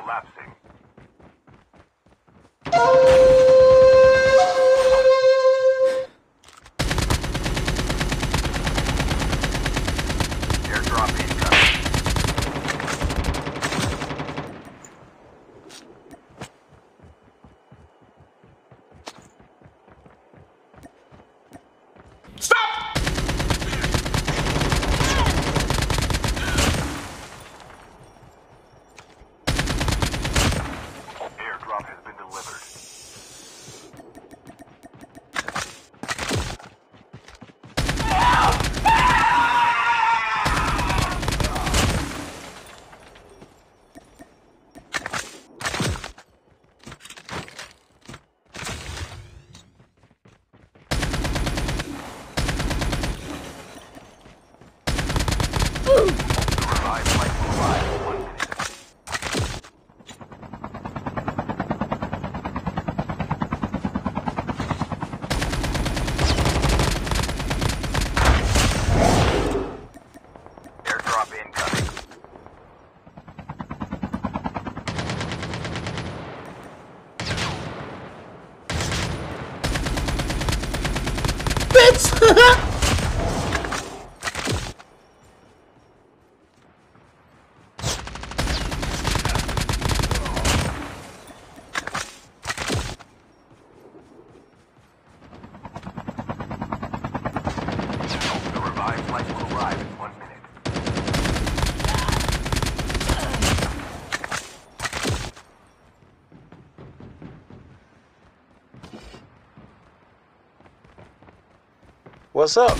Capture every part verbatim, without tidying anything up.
collapsing. Airdrop incoming. Airdrop has been delivered. Revive flight will arrive in one minute. Airdrop incoming. Bitch! The revived flight will arrive in one minute. What's up?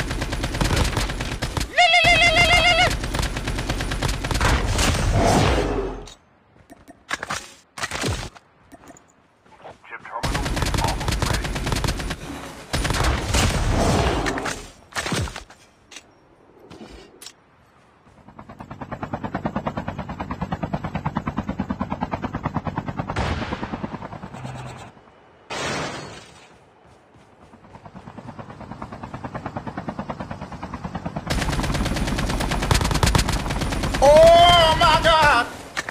Chip terminal is almost ready. Oh my God!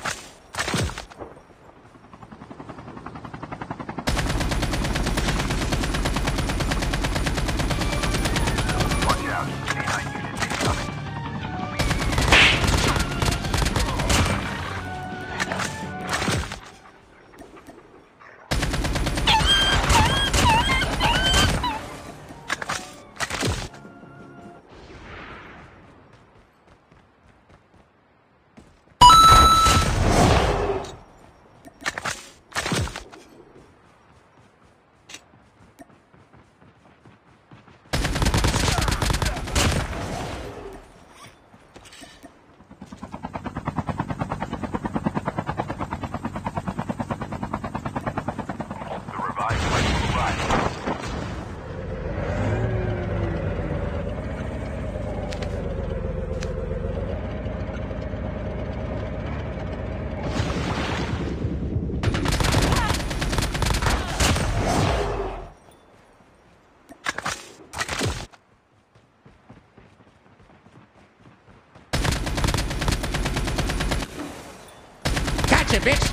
Watch out. C nine unit incoming. The revived flight will arrive. Gotcha, bitch!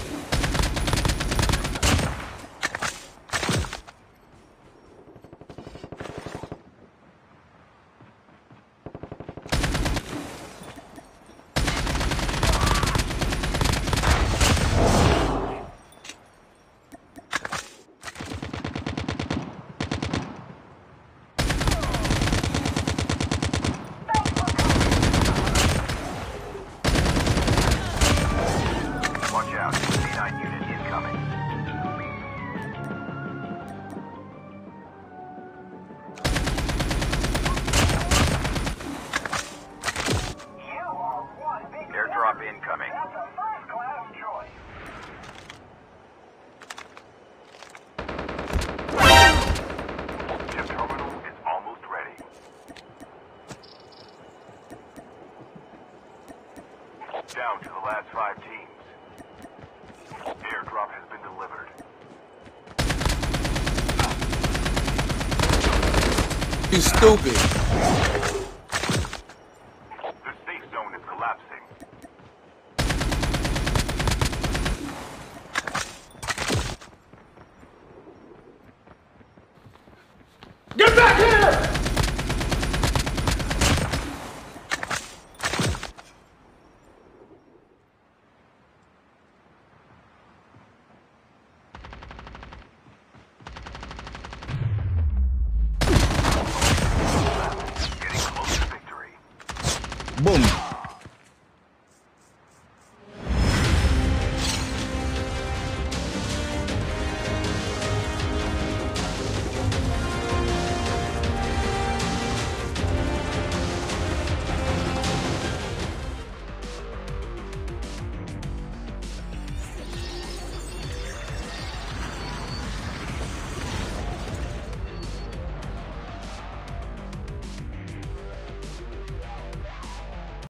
Watch out. C nine unit incoming. Airdrop incoming. Chip terminal is almost ready. Down to the last five teams. Airdrop has been delivered. You stupid. The safe zone is collapsing. Boom.